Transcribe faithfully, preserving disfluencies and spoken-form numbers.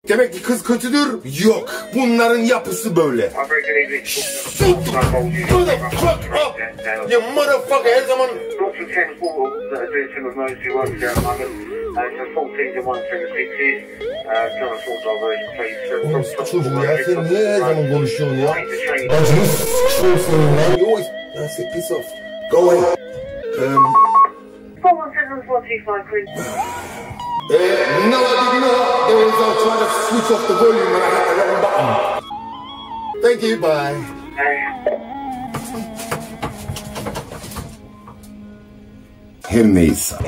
Demek ki kız kötüdür. Yok. Bunların yapısı böyle. Shut the fuck up. You motherfucker her zaman. Çocuğum ya sen niye her zaman konuşuyorsun ya? Acını s***yorsun lan. You always... That's it, piss off. Go away. Um... Uh, no, I didn't know. There was I was trying to switch off the volume and I hit the wrong button. Thank you, bye. Her neyse.